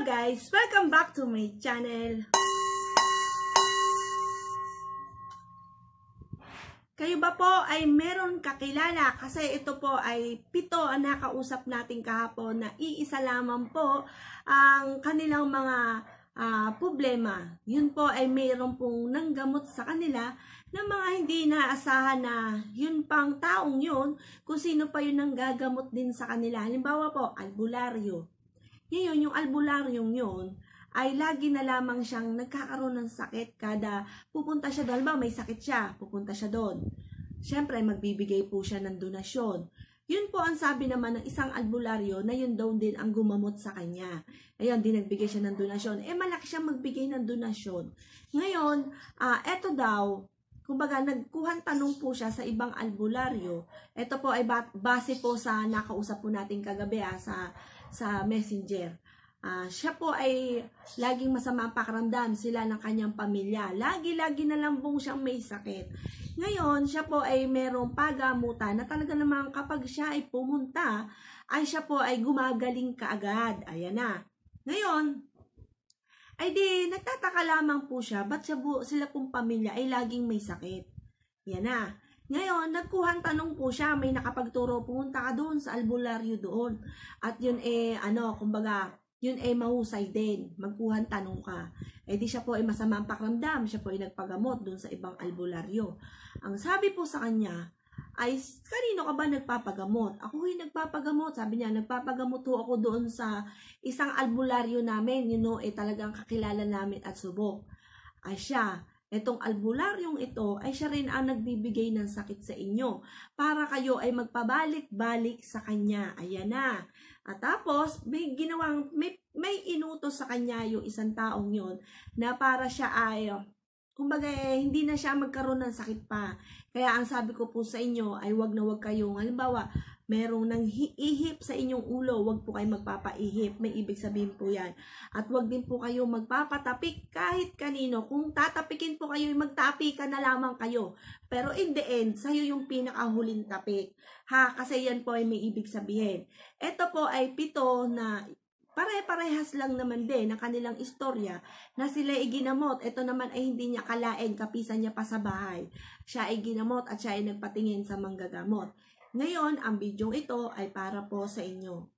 guys! Welcome back to my channel. Kayo ba po ay meron kakilala? Kasi ito po ay 7 ang nakausap natin kahapon na iisa lamang po ang kanilang mga problema. Yun po ay meron pong nanggamot sa kanila ng mga hindi naasahan na yun pang taong yun kung sino pa yun ang gagamot din sa kanila. Halimbawa po, albularyo. Ngayon, yung albularyong yun ay lagi na lamang siyang nagkakaroon ng sakit kada pupunta siya doon. Halimbawa, may sakit siya, pupunta siya doon. Siyempre, magbibigay po siya ng donasyon. Yun po ang sabi naman ng isang albularyo na yun daw din ang gumamot sa kanya. Ayun, din nagbigay siya ng donasyon. Malaki siyang magbigay ng donasyon. Ngayon, eto daw, kumbaga, nagkuhan tanong po siya sa ibang albularyo. Ito po ay base po sa nakausap po natin kagabi sa messenger. Siya po ay laging masama ang pakiramdam sila ng kanyang pamilya. Lagi-lagi na lang pong siyang may sakit. Ngayon, siya po ay merong pagamutan na talaga namang kapag siya ay pumunta, ay siya po ay gumagaling kaagad. Ayan na. Ngayon, ay di nagtataka lamang po siya, ba't sila pong pamilya ay laging may sakit? Yan na. Ngayon, nagkuhan tanong po siya, may nakapagturo, pumunta ka doon sa albularyo doon. At yun kumbaga, yun mahusay din, magkuhan tanong ka. Di siya po ay masama ang pakiramdam, siya po ay nagpagamot doon sa ibang albularyo. Ang sabi po sa kanya, ay, kanino ka ba nagpapagamot? Ako ay nagpapagamot. Sabi niya, nagpapagamot ho ako doon sa isang albularyo namin. Talagang kakilala namin at subok. Ay siya, itong albularyong ito, ay siya rin ang nagbibigay ng sakit sa inyo. Para kayo ay magpabalik-balik sa kanya. Ayan na. At tapos, may inutos sa kanya yung isang taong yon na para siya ay, kumbaga hindi na siya magkaroon ng sakit pa. Kaya ang sabi ko po sa inyo ay wag na wag kayong, halimbawa, merong nang ihip sa inyong ulo, wag po kayong magpapaihip. May ibig sabihin po yan. At wag din po kayong magpapatapik kahit kanino. Kung tatapikin po kayo, magtapika na lamang kayo. Pero in the end, sa'yo yung pinakahuling tapik. Kasi yan po ay may ibig sabihin. Ito po ay 7 na pare-parehas lang naman din ng kanilang istorya na sila ay ginamot. Ito naman ay hindi niya kalain, kapisan niya pa sa bahay. Siya ay ginamot at siya ay nagpatingin sa manggagamot. Ngayon, ang bidyong ito ay para po sa inyo.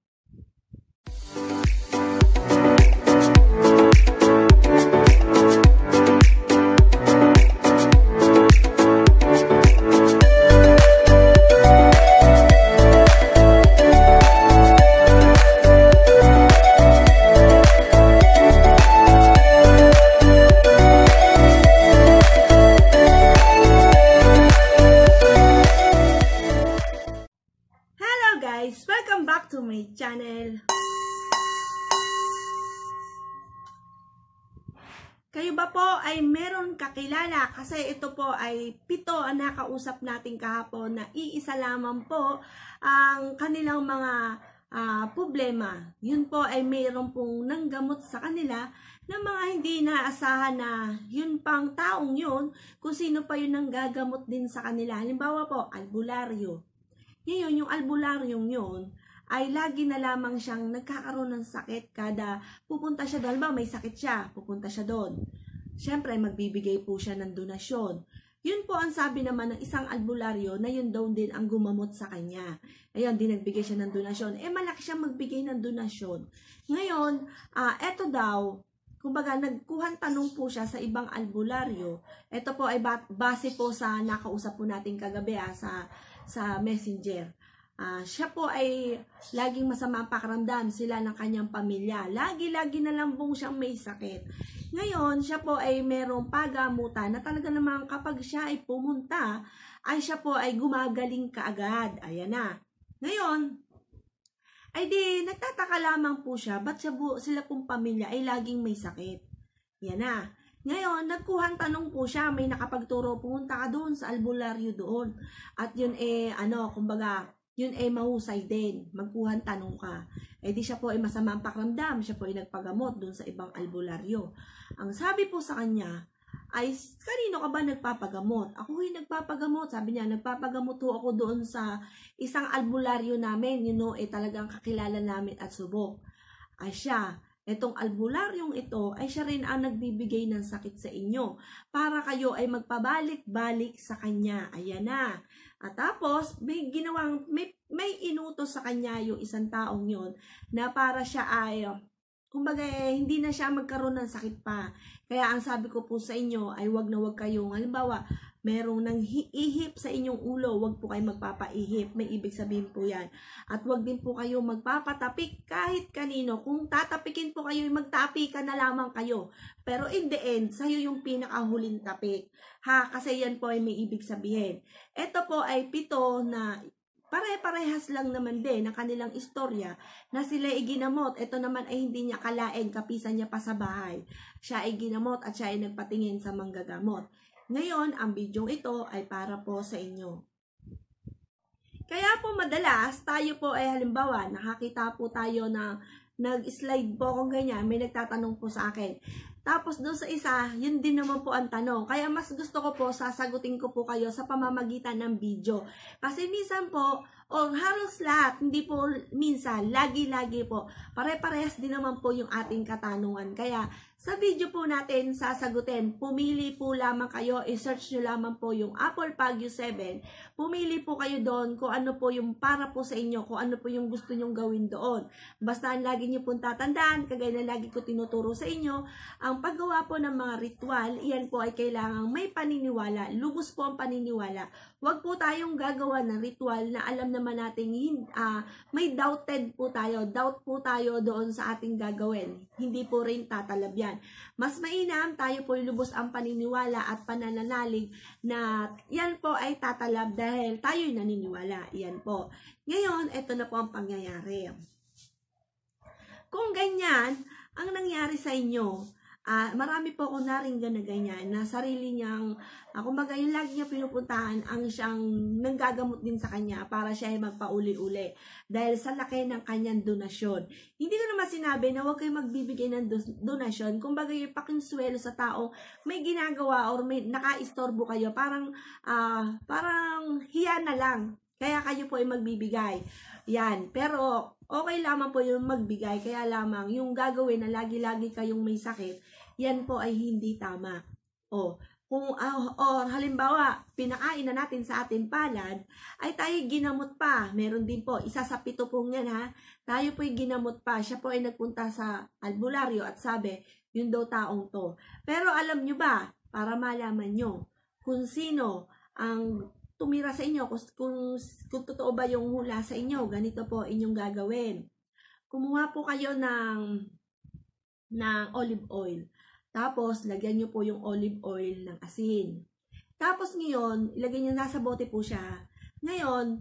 Welcome back to my channel. Kayo ba po ay meron kakilala? Kasi ito po ay 7 ang nakausap natin kahapon na iisa lamang po ang kanilang mga problema. Yun po ay meron pong nanggamot sa kanila ng mga hindi naasahan na yun pang taong yun kung sino pa yun ang gagamot din sa kanila. Halimbawa po, albularyo. Ngayon, yung albularyong yun, ay lagi na lamang siyang nagkakaroon ng sakit kada pupunta siya doon. Halimbawa, may sakit siya, pupunta siya doon. Siyempre, magbibigay po siya ng donasyon. Yun po ang sabi naman ng isang albularyo na yun daw din ang gumamot sa kanya. Ayun, din nagbigay siya ng donasyon. Malaki siyang magbigay ng donasyon. Ngayon, eto daw, kumbaga, nagkuhan tanong po siya sa ibang albularyo. Ito po ay base po sa nakausap po natin kagabi sa messenger. Siya po ay laging masama ang pakiramdam sila ng kanyang pamilya. Lagi-lagi na lang pong siyang may sakit. Ngayon, siya po ay merong pagamutan na talaga namang kapag siya ay pumunta, ay siya po ay gumagaling kaagad. Ayan na. Ngayon, ay di nagtataka lamang po siya, ba't sila pong pamilya ay laging may sakit? Yan na. Ngayon, nagkuhan tanong po siya, may nakapagturo, pumunta ka doon sa albularyo doon. At yun kumbaga, yun mahusay din, magkuhan tanong ka. Di siya po ay masama ang pakiramdam, siya po ay nagpagamot doon sa ibang albularyo. Ang sabi po sa kanya, ay, kanino ka ba nagpapagamot? Ako ay nagpapagamot. Sabi niya, nagpapagamot ho ako doon sa isang albularyo namin. Talagang kakilala namin at subok. Ay siya, Itong albularyong ito ay siya rin ang nagbibigay ng sakit sa inyo para kayo ay magpabalik-balik sa kanya. Ayan na. At tapos, may inutos sa kanya yung isang taong yon na para siya ay, kumbaga hindi na siya magkaroon ng sakit pa. Kaya ang sabi ko po sa inyo ay wag na wag kayong, halimbawa, merong nang ihip sa inyong ulo, wag po kayong magpapaihip. May ibig sabihin po yan. At wag din po kayong magpapatapik kahit kanino. Kung tatapikin po kayo, magtapikan na lamang kayo. Pero in the end, sa'yo yung pinakahuling tapik. Kasi yan po ay may ibig sabihin. Ito po ay 7 na pare-parehas lang naman din ang kanilang istorya na sila ay ginamot. Ito naman ay hindi niya kalain, kapisan niya pa sa bahay. Siya ay ginamot at siya ay nagpatingin sa manggagamot. Ngayon, ang video ito ay para po sa inyo. Kaya po madalas, tayo po ay halimbawa, nakakita po tayo na nag-slide po kung ganyan, may nagtatanong po sa akin. Tapos doon sa isa, yun din naman po ang tanong. Kaya mas gusto ko po, sasagutin ko po kayo sa pamamagitan ng video. Kasi minsan po, o halos lahat, hindi po minsan, lagi-lagi po, pare-parehas din naman po yung ating katanungan. Kaya sa video po natin sasagutin, pumili po lamang kayo, i-search nyo lamang po yung Apple Pagyo 7. Pumili po kayo doon kung ano po yung para po sa inyo, kung ano po yung gusto nyong gawin doon. Basta ang lagi nyo pong tatandaan, kagaya na lagi ko tinuturo sa inyo, ang paggawa po ng mga ritual, iyan po ay kailangang may paniniwala, lubos po ang paniniwala. Huwag po tayong gagawa ng ritual na alam naman natin may doubted po tayo, doubt po tayo doon sa ating gagawin. Hindi po rin tatalab yan. Mas mainam, tayo po lubos ang paniniwala at panananalig na yan po ay tatalab dahil tayo'y naniniwala. Yan po. Ngayon, ito na po ang pangyayari. Kung ganyan, ang nangyari sa inyo, marami po akong naringgan na ganyan, na sarili niyang, kumbaga yung lagi niya pinupuntahan, ang siyang nanggagamot din sa kanya para siya ay magpauli-uli. Dahil sa laki ng kanyang donasyon. Hindi ko naman sinabi na huwag kayong magbibigay ng donasyon. Kumbaga yung pakinswelo sa tao, may ginagawa or may nakaistorbo kayo, parang hiya na lang. Kaya kayo po ay magbibigay. Yan. Pero okay lamang po yung magbigay. Kaya lamang yung gagawin na lagi-lagi kayong may sakit, yan po ay hindi tama. Kung halimbawa, pinakain na natin sa ating palad, ay tayo ginamot pa. Meron din po, isa sa 7 pong yan ha. Tayo po ay ginamot pa. Siya po ay nagpunta sa albularyo at sabi, yun daw taong to. Pero alam nyo ba, para malaman nyo, kung sino ang tumira sa inyo, kung totoo ba yung hula sa inyo, ganito po inyong gagawin. Kumuha po kayo ng olive oil. Tapos, lagyan nyo po yung olive oil ng asin. Tapos ngayon, ilagay nyo nasa bote po siya. Ngayon,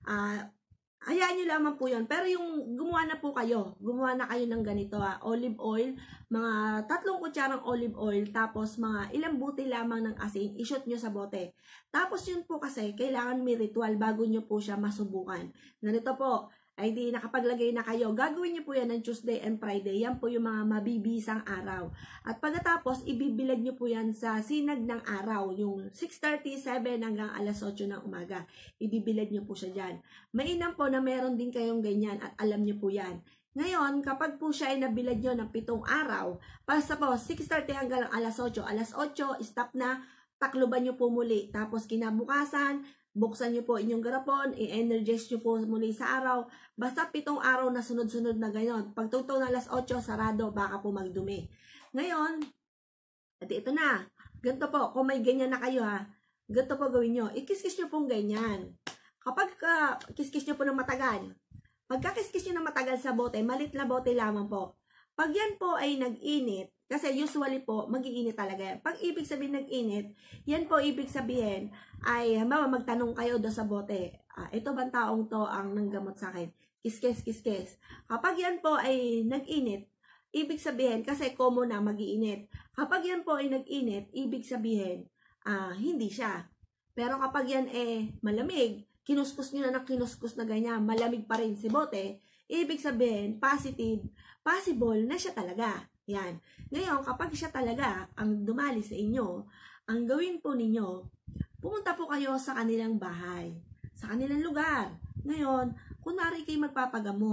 hayaan nyo lamang po yun. Pero yung gumawa na po kayo. Gumawa na kayo ng ganito olive oil. Mga 3 kutsarang olive oil. Tapos mga ilang buti lamang ng asin. I-shoot nyo sa bote. Tapos yun po kasi, kailangan may ritual bago nyo po siya masubukan. Ganito po. Ay di nakapaglagay na kayo. Gagawin nyo po yan ng Tuesday and Friday. Yan po yung mga mabibisang araw. At pagkatapos, ibibilad nyo po yan sa sinag ng araw. Yung 6:37 hanggang alas 8 ng umaga. Ibibilad nyo po siya dyan. Mainam po na meron din kayong ganyan at alam nyo po yan. Ngayon, kapag po siya ay nabilad nyo ng 7 araw, basta po 6:30 hanggang alas 8. Alas 8, stop na. Takluban nyo po muli. Tapos kinabukasan, buksan nyo po inyong garapon, i-energize nyo po muli sa araw. Basta 7 araw na sunod-sunod na ganyan. Pagtugtog na alas 8, sarado, baka po magdumi. Ngayon, ito na. Ganito po, kung may ganyan na kayo ganito po gawin nyo. Ikiskis nyo pong ganyan. Kapag kiskis nyo po ng matagal, pagkakiskis nyo ng matagal sa bote, malit na bote lamang po. Pag yan po ay nag-init, kasi usually po, mag-iinit talaga yan. Pag ibig sabihin nag-init, yan po ibig sabihin ay, magtanong kayo do sa bote. Ito bang taong to ang nanggamot sa akin? Kiskes. Kapag yan po ay nag-init, ibig sabihin, kasi common na mag-iinit. Kapag yan po ay nag-init, ibig sabihin, hindi siya. Pero kapag yan malamig, kinuskus nyo na kinuskus na ganyan, malamig pa rin si bote, ibig sabihin, possible na siya talaga. Yan. Ngayon, kapag siya talaga ang dumali sa inyo, ang gawin po ninyo, pumunta po kayo sa kanilang bahay, sa kanilang lugar. Ngayon, kunwari kayo magpapagamot,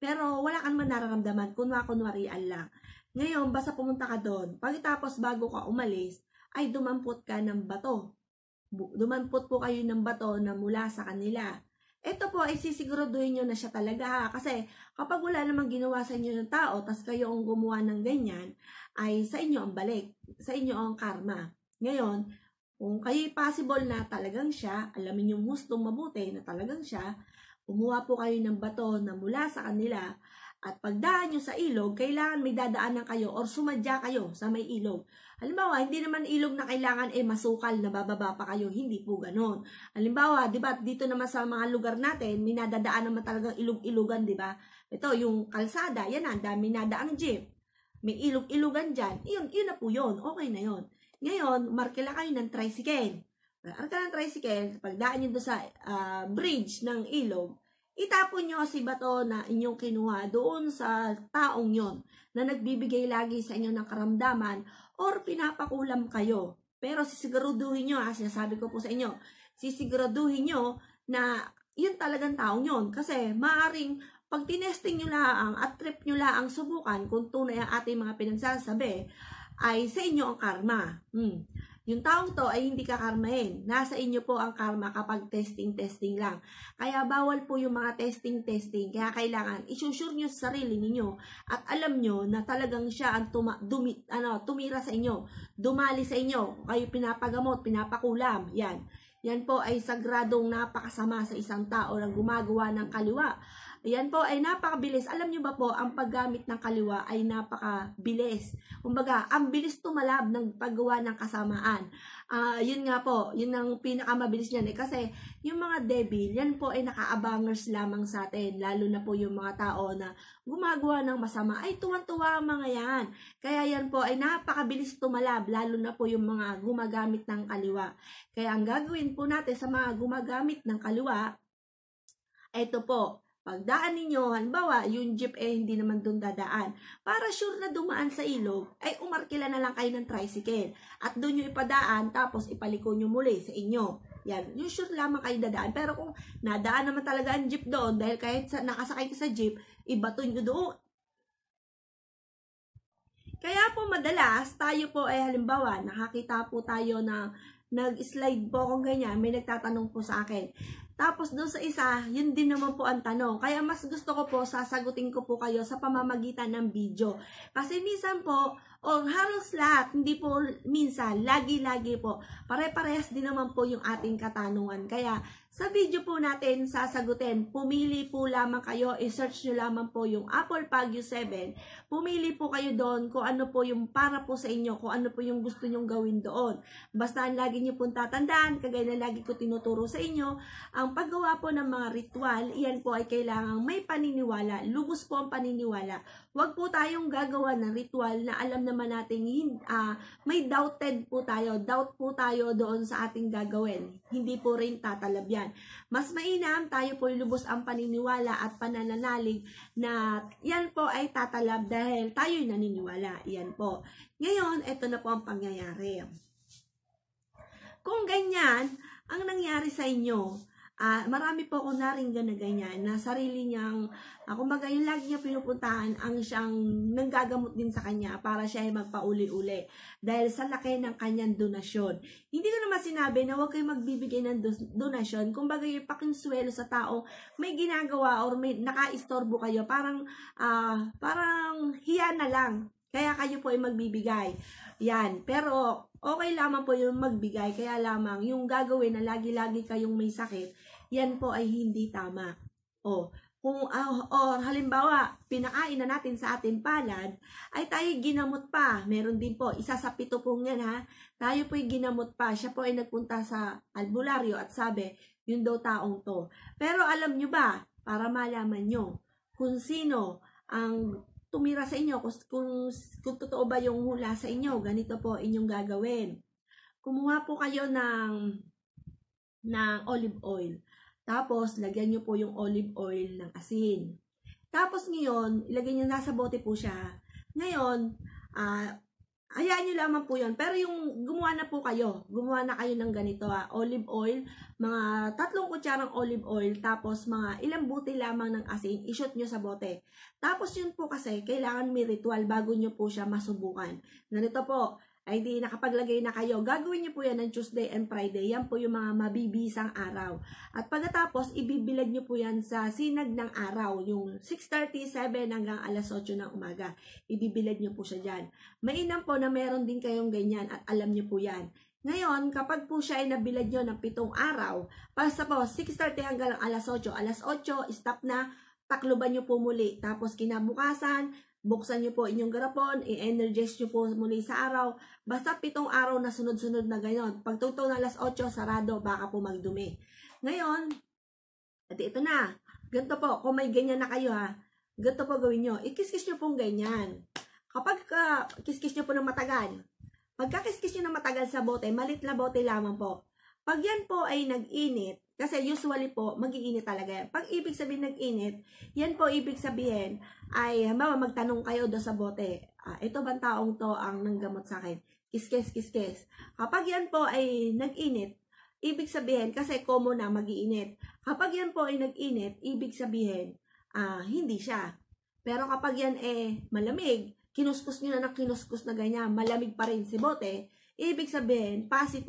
pero wala ka naman nararamdaman, kunwarian lang. Ngayon, basta pumunta ka doon, pagkatapos bago ka umalis, ay dumampot ka ng bato. Dumampot po kayo ng bato na mula sa kanila. Ito po ay sisiguraduhin nyo na siya talaga ha. Kasi kapag wala namang ginawa sa inyo ng tao, tas kayo ang gumawa ng ganyan, ay sa inyo ang balik. Sa inyo ang karma. Ngayon, kung kayo possible na talagang siya, alamin yung hustong mabuti na talagang siya, kumuha po kayo ng bato na mula sa kanila, at pagdaan nyo sa ilog, kailangan may dadaanan kayo or sumadya kayo sa may ilog. Halimbawa, hindi naman ilog na kailangan masukal na bababa pa kayo. Hindi po ganon. Halimbawa, di ba, dito naman sa mga lugar natin, may nadadaan naman talagang ilog-ilugan, di ba? Ito, yung kalsada, yan ang dami nadaang jeep. May ilog-ilugan dyan. Yun na po yun. Okay na yun. Ngayon, markila kayo ng tricycle. Markila ng tricycle, pagdaan nyo doon sa bridge ng ilog, itapon nyo si bato na inyong kinuha doon sa taong yon na nagbibigay lagi sa inyo ng karamdaman or pinapakulam kayo. Pero sisiguraduhin nyo, sinasabi ko po sa inyo, sisiguraduhin nyo na yun talagang taong yon. Kasi maaring pag tinesting nyo laang at trip nyo laang subukan kung tunay ang ating mga pinagsasabi, ay sa inyo ang karma. Yung taong to ay hindi kakarmahin. Nasa inyo po ang karma kapag testing lang. Kaya bawal po yung mga testing. Kaya kailangan isusure nyo sa sarili ninyo at alam nyo na talagang siya ang tumira sa inyo, dumali sa inyo, kayo pinapagamot, pinapakulam. Yan po ay sagradong napakasama sa isang tao na gumagawa ng kaliwa. Yan po ay napakabilis. Alam nyo ba po, ang paggamit ng kaliwa ay napakabilis. Kumbaga, ang bilis tumalab ng paggawa ng kasamaan. Yun nga po, yun ang pinakamabilis niyan. Kasi yung mga devil, yan po ay nakaabangers lamang sa atin. Lalo na po yung mga tao na gumagawa ng masama. Ay tuwan-tuwa ang mga yan. Kaya yan po ay napakabilis tumalab. Lalo na po yung mga gumagamit ng kaliwa. Kaya ang gagawin po natin sa mga gumagamit ng kaliwa, ito po, pagdaan ninyo, halimbawa, yung jeep hindi naman doon dadaan. Para sure na dumaan sa ilog, ay umarkila na lang kayo ng tricycle. At doon nyo ipadaan, tapos ipaliko nyo muli sa inyo. Yan, yung sure lamang kayo dadaan. Pero kung nadaan naman talaga ang jeep doon, dahil kahit nakasakay ka sa jeep, ibato nyo doon. Kaya po madalas, tayo po halimbawa, nakakita po tayo na nag-slide po akong ganyan, may nagtatanong po sa akin. Tapos doon sa isa, yun din naman po ang tanong. Kaya mas gusto ko po, sasagutin ko po kayo sa pamamagitan ng video. Kasi minsan po, o halos lahat, hindi po minsan, lagi-lagi po, pare-parehas din naman po yung ating katanungan. Kaya sa video po natin sasagutin, pumili po lamang kayo, i-search nyo lamang po yung Apple Pagyo 7. Pumili po kayo doon kung ano po yung para po sa inyo, kung ano po yung gusto nyong gawin doon. Basta ang lagi nyo pong tatandaan, kagaya na lagi ko tinuturo sa inyo, ang paggawa po ng mga ritual, iyan po ay kailangang may paniniwala, lubos po ang paniniwala. Huwag po tayong gagawa ng ritual na alam naman natin may doubted po tayo, doubt po tayo doon sa ating gagawin. Hindi po rin tatalab yan. Mas mainam tayo po lubos ang paniniwala at panananalig na yan po ay tatalab dahil tayo'y naniniwala. Yan po. Ngayon, ito na po ang pangyayari. Kung ganyan, ang nangyari sa inyo, marami po akong naringgan na ganyan, na sarili niyang, kumbaga yung lagi niya pinupuntahan, ang siyang nanggagamot din sa kanya para siya ay magpauli-uli. Dahil sa laki ng kanyang donasyon. Hindi ko naman sinabi na huwag kayong magbibigay ng donasyon. Kumbaga yung pakinswelo sa tao, may ginagawa or may nakaistorbo kayo, parang hiya na lang. Kaya kayo po ay magbibigay. Yan. Pero okay lamang po yung magbigay. Kaya lamang yung gagawin na lagi-lagi kayong may sakit, yan po ay hindi tama. Kung halimbawa, pinakain na natin sa ating palad, ay tayo ginamot pa. Meron din po, isa sa 7 pong yan ha. Tayo po ay ginamot pa. Siya po ay nagpunta sa albularyo at sabi, yun daw taong to. Pero alam nyo ba, para malaman nyo, kung sino ang tumira sa inyo, kung totoo ba yung hula sa inyo, ganito po inyong gagawin. Kumuha po kayo ng olive oil. Tapos, lagyan nyo po yung olive oil ng asin. Tapos ngayon, ilagay nyo nasa bote po siya. Ngayon, hayaan nyo lamang po yun. Pero yung gumawa na kayo ng ganito olive oil, mga 3 kutsarang olive oil, tapos mga ilang buti lamang ng asin, i-shoot nyo sa bote. Tapos yun po kasi, kailangan may ritual bago nyo po siya masubukan. Ganito po, ay di nakapaglagay na kayo. Gagawin nyo po yan ng Tuesday and Friday. Yan po yung mga mabibisang araw. At pagkatapos, ibibilad nyo po yan sa sinag ng araw. Yung 6:37 hanggang alas 8 ng umaga. Ibibilad nyo po siya dyan. Mainam po na meron din kayong ganyan at alam nyo po yan. Ngayon, kapag po siya ay nabilad nyo ng 7 araw, basta po 6:30 hanggang alas 8. Alas 8, stop na. Takluban nyo po muli. Tapos kinabukasan, buksan nyo po inyong garapon, i-energize nyo po muli sa araw. Basta 7 araw na sunod-sunod na gayon. Pagtugtog ng alas 8, sarado, baka po magdumi. Ngayon, ito na. Ganito po, kung may ganyan na kayo ganito po gawin nyo. Ikis-kis nyo pong ganyan. Kapag kiskis nyo po ng matagal, pagkakiskis nyo ng matagal sa bote, malit na bote lamang po. Pag yan po ay nag-init, kasi usually po, mag-iinit talaga yan. Pag ibig sabihin nag-init, yan po ibig sabihin ay, magtanong kayo do sa bote. Ito bang taong to ang nanggamot sa akin? Kiskes. Kapag yan po ay nag-init, ibig sabihin, kasi common na mag-iinit. Kapag yan po ay nag-init, ibig sabihin, hindi siya. Pero kapag yan malamig, kinuskus nyo na kinuskus na ganyan, malamig pa rin si bote, ibig sabihin,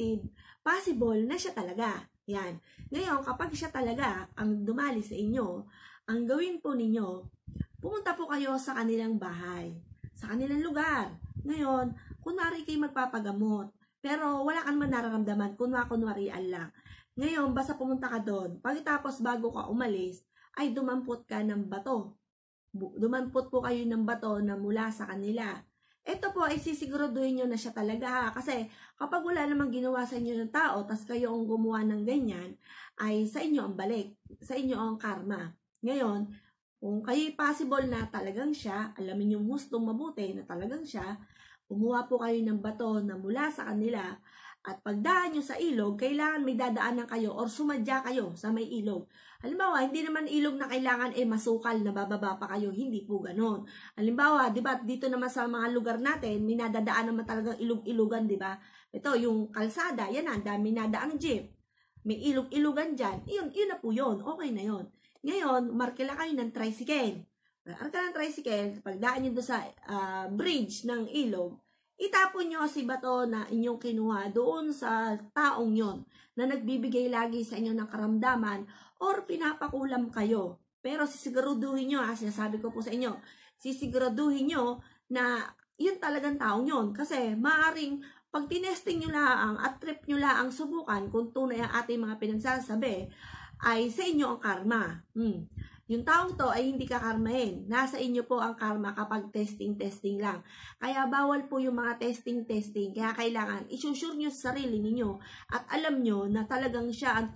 possible na siya talaga. Yan. Ngayon, kapag siya talaga ang dumali sa inyo, ang gawin po ninyo, pumunta po kayo sa kanilang bahay, sa kanilang lugar. Ngayon, kunwari kayo magpapagamot, pero wala ka naman nararamdaman, kunwari-kunwarian lang. Ngayon, basta pumunta ka doon, pagkatapos bago ka umalis, ay dumampot ka ng bato. Dumampot po kayo ng bato na mula sa kanila. Ito po ay sisiguraduhin nyo na siya talaga kasi kapag wala namang ginawa sa inyo ng tao, tas kayo ang gumawa ng ganyan, ay sa inyo ang balik, sa inyo ang karma. Ngayon, kung kayo possible na talagang siya, alamin yung hustong mabuti na talagang siya, kumuha po kayo ng bato na mula sa kanila at pagdaan nyo sa ilog, kailangan may dadaanan kayo or sumadya kayo sa may ilog. Halimbawa, hindi naman ilog na kailangan masukal na bababa pa kayo, hindi po ganon. Halimbawa, di ba, dito naman sa mga lugar natin, may nadadaan naman talagang ilog-ilugan, di ba? Ito, yung kalsada, yan ang dami nadaang jeep. May ilog-ilugan dyan, yun na po yun, okay na yun. Ngayon, markila kayo ng tricycle. Marka ng tricycle, pagdaan nyo doon sa bridge ng ilog, itapon nyo si bato na inyong kinuha doon sa taong yon na nagbibigay lagi sa inyo ng karamdaman or pinapakulam kayo. Pero sisiguraduhin nyo, sinasabi ko po sa inyo, sisiguraduhin nyo na yun talagang taong yon. Kasi maaring pag tinesting nyo laang at trip nyo laang subukan kung tunay ang ating mga pinagsasabi, ay sa inyo ang karma. Yung taong to ay hindi kakarmahin. Nasa inyo po ang karma kapag testing lang. Kaya bawal po yung mga testing. Kaya kailangan isusure nyo sa sarili ninyo at alam nyo na talagang siya ang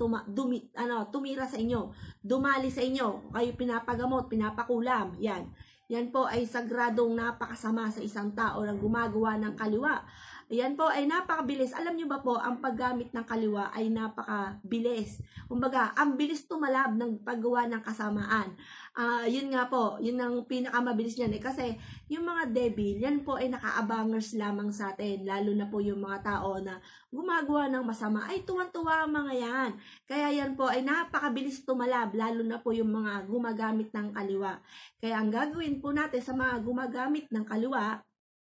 tumira sa inyo, dumali sa inyo, kayo pinapagamot, pinapakulam. Yan po ay sagradong napakasama sa isang tao na gumagawa ng kaliwa. Yan po ay napakabilis. Alam nyo ba po, ang paggamit ng kaliwa ay napakabilis. Kumbaga, ang bilis tumalab ng paggawa ng kasamaan. Yun nga po, yun ang pinakamabilis niyan kasi yung mga devil, yan po ay nakaabangers lamang sa atin. Lalo na po yung mga tao na gumagawa ng masama, ay tuwan-tuwa ang mga yan. Kaya yan po ay napakabilis tumalab, lalo na po yung mga gumagamit ng kaliwa. Kaya ang gagawin po natin sa mga gumagamit ng kaliwa,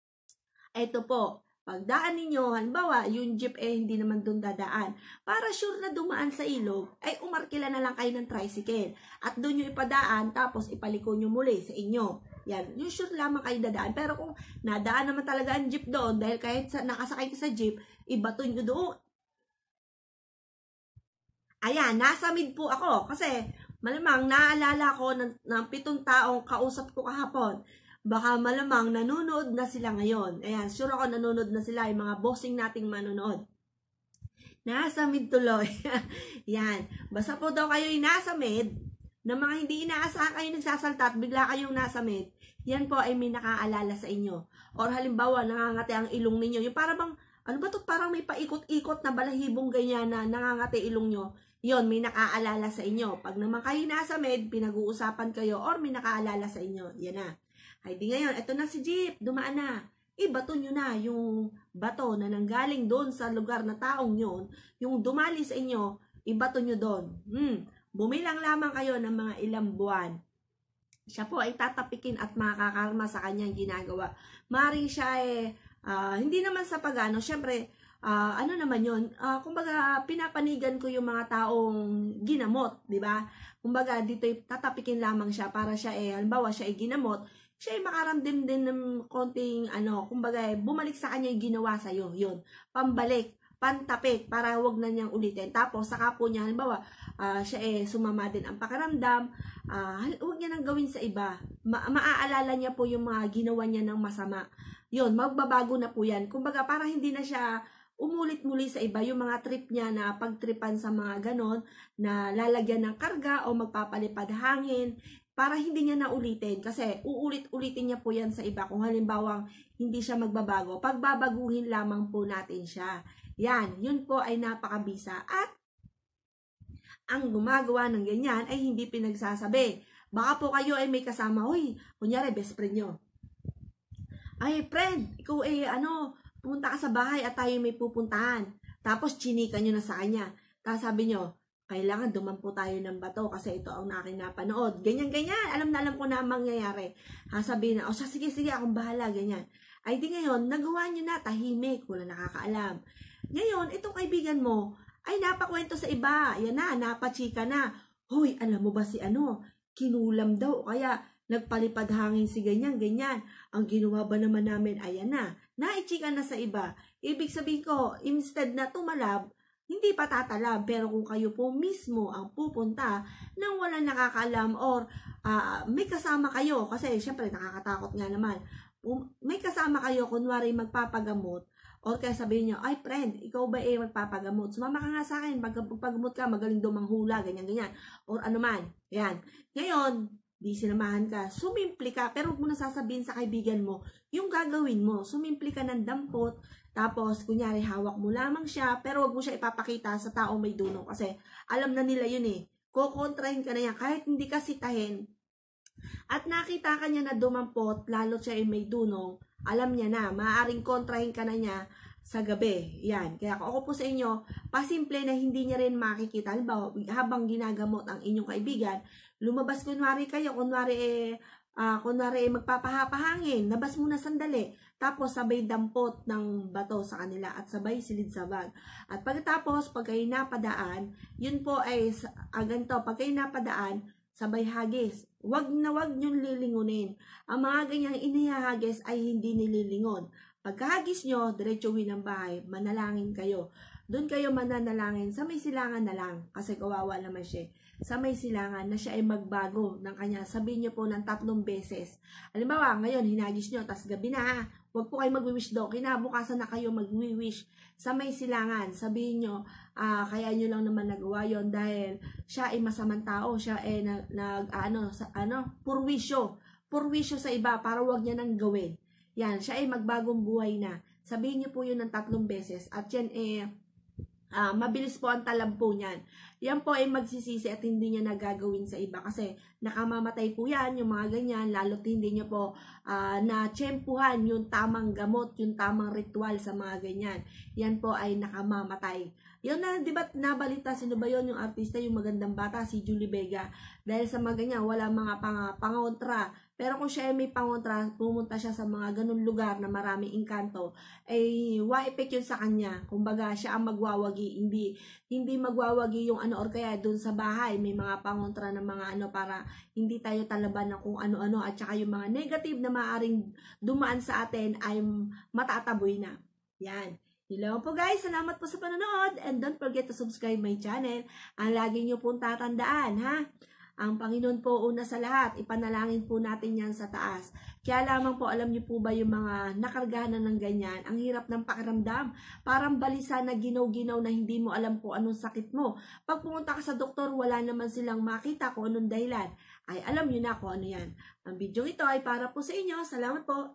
ito po, pagdaan ninyo, halimbawa, yung jeep hindi naman doon dadaan. Para sure na dumaan sa ilog, ay umarkila na lang kayo ng tricycle. At doon nyo ipadaan, tapos ipaliko nyo muli sa inyo. Yan, yung sure lamang kayo dadaan. Pero kung nadaan naman talaga ang jeep doon, dahil kahit nakasakay ka sa jeep, ibato nyo doon. Ayan, nasa mid po ako. Kasi, malamang naalala ko ng 7 taong kausap ko kahapon. Baka malamang nanonood na sila ngayon. Ayan, sure ako nanonood na sila, yung mga bossing nating manonood. Nasa mid tuloy. Yan. Basta po daw kayo yung nasa mid, na mga hindi inaasahan kayo nagsasalta at bigla kayong nasa mid, yan po ay may nakaalala sa inyo. Or halimbawa, nangangati ang ilong ninyo. Yung parang bang, ano ba to? Parang may paikot-ikot na balahibong ganyan na nangangati ilong nyo. Yon, may nakaalala sa inyo. Pag naman kayo nasa mid, pinag-uusapan kayo or may nakaalala sa inyo. Yan na. Ay di ngayon, eto na si jeep, dumaan na. ibato nyo na yung bato na nanggaling doon sa lugar na taong yun, yung dumali sa inyo, ibato nyo doon. Bumilang lamang kayo ng mga ilang buwan. Siya po ay tatapikin at makakarma sa kanyang ginagawa. Maring siya hindi naman sa pagano, syempre, ano naman yun, kumbaga pinapanigan ko yung mga taong ginamot, di ba? Kumbaga dito tatapikin lamang siya para siya halimbawa siya ay ginamot, siya ay makaramdam din ng konting kumbaga bumalik sa kanya yung ginawa sa'yo, yun, pambalik, pantapik para wag na niyang ulitin. Tapos saka po niya halimbawa siya sumama din ang pakiramdam, wag niya nang gawin sa iba. Maaalala niya po yung mga ginawa niya ng masama. Yun, magbabago na po yan. Kumbaga para hindi na siya umulit-muli sa iba, yung mga trip niya na pagtripan sa mga ganon, na lalagyan ng karga o magpapalipad hangin, para hindi niya naulitin. Kasi uulit-ulitin niya po yan sa iba kung halimbawang hindi siya magbabago. Pagbabaguhin lamang po natin siya. Yan, yun po ay napakabisa. At ang gumagawa ng ganyan ay hindi pinagsasabi. Baka po kayo ay may kasama, hoy, kunyari best friend nyo. Ay, friend, ikaw pumunta ka sa bahay at tayo may pupuntahan. Tapos chinika nyo na sa kanya. Tapos sabi nyo, kailangan dumampo tayo ng bato kasi ito ang aking napanood. Ganyan-ganyan, alam na alam ko na ang mangyayari. Sabihin na, sige, akong bahala, ganyan. Ay di ngayon, nagawa nyo na, tahimik, wala nakakaalam. Ngayon, itong kaibigan mo, ay napakwento sa iba. Yan na, napachika na. Hoy, alam mo ba si kinulam daw, kaya nagpalipad hangin si ganyan. Ang ginawa ba naman namin, ayan na. Naichika na sa iba. Ibig sabihin ko, instead na tumalab, hindi pa tatalab. Pero kung kayo po mismo ang pupunta nang walang nakakaalam or may kasama kayo, kasi syempre nakakatakot nga naman. May kasama kayo, kunwari magpapagamot, or kaya sabihin nyo, ay friend, ikaw ba magpapagamot? Sumama ka nga sa akin, pagpagamot ka, magaling daw manghula, ganyan. Or ano man, yan. Ngayon, di sinamahan ka, sumimpli ka, pero huwag mo na sasabihin sa kaibigan mo, yung gagawin mo, sumimpli ka ng dampot, tapos, kunyari, hawak mo lamang siya, pero huwag mo siya ipapakita sa taong may dunong, kasi alam na nila yun kukontrahin ka na yan, kahit hindi ka sitahin, at nakita ka niya na dumampot, lalo siya ay may dunong, alam niya na, maaaring kontrahin ka na niya sa gabi. Yan. Kaya ako po sa inyo, pasimple na hindi niya rin makikita. Halimbawa, habang ginagamot ang inyong kaibigan, lumabas kunwari kayo, kunwari magpapahapahangin, labas muna sandali. Tapos sabay dampot ng bato sa kanila at sabay silid-sabag. At pagkatapos, pag kayo napadaan, yun po ay ganito, pag kayo napadaan, sabay hagis. Wag niyong lilingunin. Ang mga ganyang inihahagis ay hindi nililingon. Pagkahagis nyo, diretsuhin ng bahay, manalangin kayo. Doon kayo mananalangin, sa may silangan na lang, kasi kawawa naman siya. Sa may silangan na siya ay magbago ng kanya. Sabihin nyo po ng 3 beses. Halimbawa, ngayon, hinagis nyo, tas gabi na, huwag po kayo mag-wish daw. Kinabukasan na kayo mag-wish sa may silangan. Sabihin nyo, kaya nyo lang naman nagawa yon dahil siya ay masamang tao. Siya ay purwisyo sa iba para huwag niya nang gawin. Yan, siya ay magbagong buhay na. Sabihin nyo po yun ng 3 beses. At yan mabilis po ang talab po niyan. Yan po ay magsisisi at hindi niya nagagawin sa iba kasi nakamamatay po yan, yung mga ganyan, lalo't hindi niya po na-tsempuhan yung tamang gamot, yung tamang ritual sa mga ganyan. Yan po ay nakamamatay. Yun na, di ba nabalita, sino ba yun, yung artista, yung magandang bata, si Julie Vega. Dahil sa mga ganyan, wala mga pangontra. Pero kung siya ay may pangontra, pumunta siya sa mga ganun lugar na maraming engkanto, ay wa-effect yun sa kanya. Kumbaga, siya ang magwawagi, hindi magwawagi yung or kaya dun sa bahay, may mga pangontra ng mga para hindi tayo talaban ng kung ano-ano at saka yung mga negative na maaring dumaan sa atin ay matataboy na. Yan. Hello po guys, salamat po sa panonood and don't forget to subscribe my channel. Ang lagi nyo pong tatandaan, ha? Ang Panginoon po una sa lahat, ipanalangin po natin yan sa taas. Kaya lamang po, alam niyo po ba yung mga nakargahan ng ganyan, ang hirap ng pakiramdam, parang balisa na ginaw-ginaw na hindi mo alam kung anong sakit mo. Pag pumunta ka sa doktor, wala naman silang makita kung anong dahilan. Ay alam niyo na kung ano yan. Ang video ito ay para po sa inyo. Salamat po.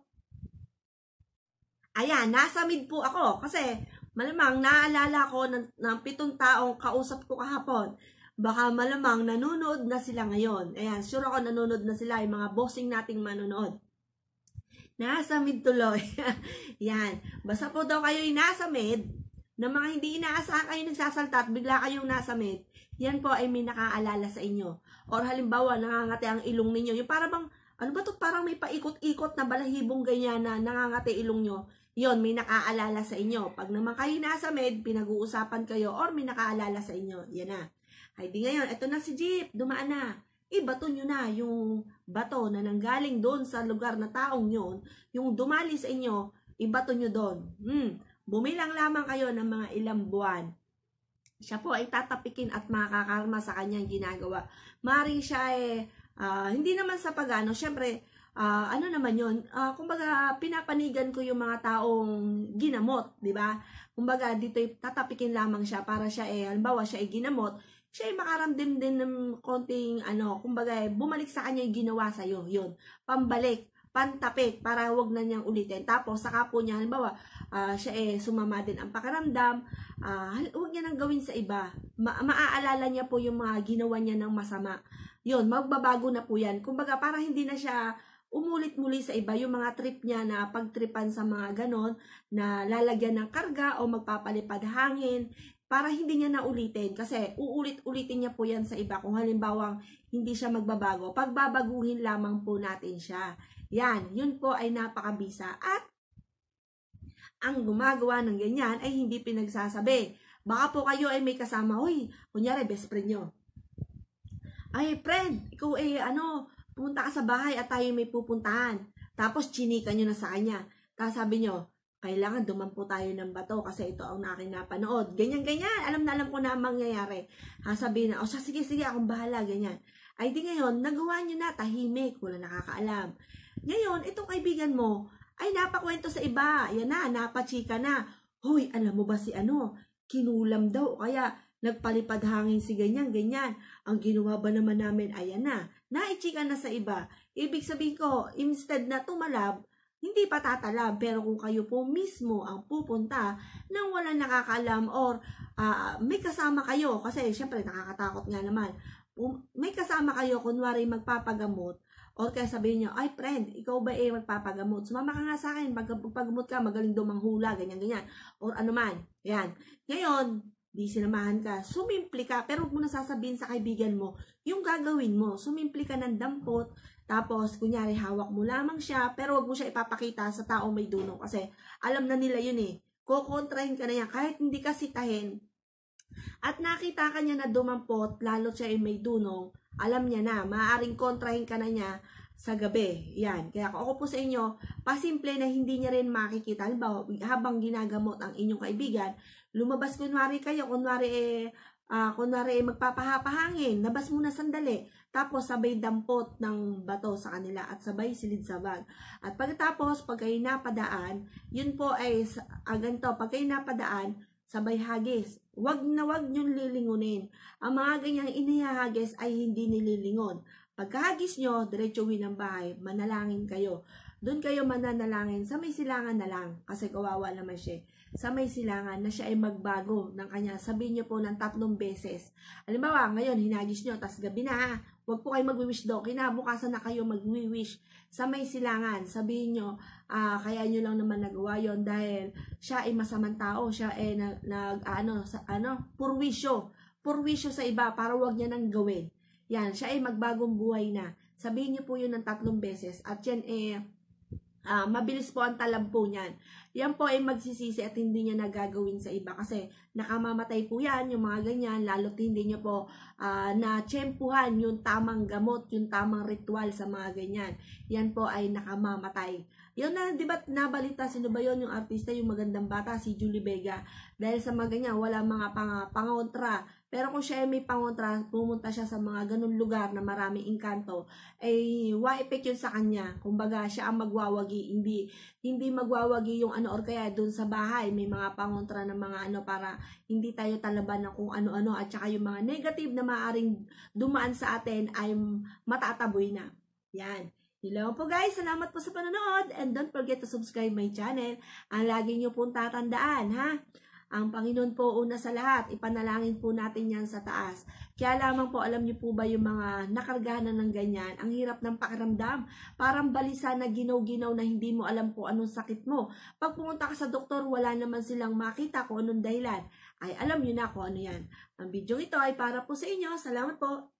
Ayan, nasa mid po ako kasi malamang naalala ko ng 7 taong kausap ko kahapon. Baka malamang nanonood na sila ngayon. Ayan, sure ako nanonood na sila yung mga bossing nating manonood. Nasa mid tuloy. Yan. Basta po daw kayo'y nasa mid, na mga hindi inaasahan kayo nagsasalta at bigla kayong nasa mid, yan po ay may nakaalala sa inyo. Or halimbawa, nangangati ang ilong ninyo. Yung parang bang, ano ba to? Parang may paikot-ikot na balahibong ganyan na nangangati ilong nyo. Yon, may nakaalala sa inyo. Pag naman kayo nasa mid, pinag-uusapan kayo or may nakaalala sa inyo. Yan na. Ay di ngayon, eto na si Jeep, dumaan na. Ibato nyo na yung bato na nanggaling doon sa lugar na taong yun, yung dumali sa inyo, ibato nyo doon. Bumilang lamang kayo ng mga ilang buwan. Siya po ay tatapikin at makakarma sa kanyang ginagawa. Maring siya hindi naman sa pagano, syempre, ano naman yun, kumbaga pinapanigan ko yung mga taong ginamot, di ba? Kumbaga dito tatapikin lamang siya para siya halimbawa siya ay ginamot, siya ay makaramdam din ng konting kumbaga bumalik sa kanya yung ginawa sa'yo, yun, pambalik, pantapik, para wag na niyang ulitin. Tapos saka po niya, halimbawa, siya sumama din ang pakiramdam, huwag niya nang gawin sa iba, maaalala niya po yung mga ginawa niya ng masama, yun, magbabago na po yan, kumbaga para hindi na siya umulit-muli sa iba, yung mga trip niya na pagtripan sa mga ganon, na lalagyan ng karga o magpapalipad hangin, para hindi niya na ulitin, kasi uulit-ulitin niya po yan sa iba kung halimbawang hindi siya magbabago. Pagbabaguhin lamang po natin siya. Yan, yun po ay napakabisa. At ang gumagawa ng ganyan ay hindi pinagsasabi. Baka po kayo ay may kasama, hoy, kunyari best friend nyo. Ay, friend, ikaw pumunta ka sa bahay at tayo may pupuntahan. Tapos chinika nyo na sa kanya. Tapos sabi nyo, kailangan dumampo tayo ng bato kasi ito ang aking napanood. Ganyan-ganyan. Alam na alam ko na ang mangyayari. Sabihin na, sige, akong bahala, ganyan. Ay di ngayon, nagawa nyo na, tahimik, wala nakakaalam. Ngayon, itong kaibigan mo, ay napakwento sa iba. Yan na, napachika na. Hoy, alam mo ba si kinulam daw, kaya nagpalipad hangin si ganyan. Ang ginawa ba naman namin, ayan na. Naichika na sa iba. Ibig sabihin ko, instead na tumalab, hindi pa tatalab, pero kung kayo po mismo ang pupunta nang wala nakakaalam or may kasama kayo, kasi syempre nakakatakot nga naman, may kasama kayo, kunwari magpapagamot, or kaya sabihin nyo, ay friend, ikaw ba magpapagamot? Sumama ka nga sa akin, pagpagamot ka, magaling daw manghula, ganyan, or ano man, yan. Ngayon, di sinamahan ka, sumimpli ka, pero huwag mo na sasabihin sa kaibigan mo, yung gagawin mo, sumimpli ka ng dampot, tapos, kunyari, hawak mo lamang siya, pero wag mo siya ipapakita sa taong may dunong. Kasi, alam na nila yun kukontrahin ka na yan, kahit hindi ka sitahin. At nakita ka niya na dumampot, lalo siya ay may dunong, alam niya na, maaaring kontrahin ka na niya sa gabi. Yan. Kaya ako po sa inyo, pasimple na hindi niya rin makikita. Halimbawa, habang ginagamot ang inyong kaibigan, lumabas kunwari kayo, kunwari magpapahapahangin, labas muna sandali, tapos sabay dampot ng bato sa kanila at sabay silid-sabag. At pagkatapos, pag kayo napadaan, yun po ay ganito, pag kayo napadaan, sabay hagis. Wag niyong lilingunin. Ang mga ganyang inihahagis ay hindi nililingon. Pagkahagis nyo, diretsuhin ng bahay, manalangin kayo. Doon kayo mananalangin, sa may silangan na lang, kasi kawawa naman siya. Sa may silangan na siya ay magbago ng kanya. Sabihin nyo po ng 3 beses. Halimbawa, ngayon, hinagis nyo, tas gabi na, huwag po kayo mag-wish daw. Kinabukasan na kayo mag-wish sa may silangan. Sabihin nyo, kaya nyo lang naman nagawa yon dahil siya ay masamang tao. Siya ay purwisyo sa iba para huwag niya nang gawin. Yan, siya ay magbagong buhay na. Sabihin nyo po yun ng 3 beses. At yan mabilis po ang talab po niyan. Yan po ay magsisisi at hindi niya nagagawin sa iba kasi nakamamatay po yan, yung mga ganyan, lalo't hindi niya po na-tsempuhan yung tamang gamot, yung tamang ritual sa mga ganyan. Yan po ay nakamamatay. Yun na, di ba nabalita, sino ba yun, yung artista, yung magandang bata, si Julie Vega. Dahil sa mga ganyan, wala mga pangontra. Pero kung siya ay may pangontra, pumunta siya sa mga ganun lugar na maraming engkanto, ay wa-effect yun sa kanya. Kumbaga, siya ang magwawagi, hindi magwawagi yung or kaya dun sa bahay, may mga pangontra ng mga para hindi tayo talaban ng kung ano-ano, at saka yung mga negative na maaaring dumaan sa atin ay matataboy na. Yan. Hello po guys, salamat po sa panonood and don't forget to subscribe my channel. Ang lagi nyo pong tatandaan, ha? Ang Panginoon po una sa lahat, ipanalangin po natin yan sa taas. Kaya lamang po, alam niyo po ba yung mga nakargahan ng ganyan, ang hirap ng pakiramdam, parang balisa na ginaw-ginaw na hindi mo alam kung anong sakit mo. Pag pumunta ka sa doktor, wala naman silang makita kung anong dahilan. Ay alam niyo na kung ano yan. Ang video ito ay para po sa inyo. Salamat po.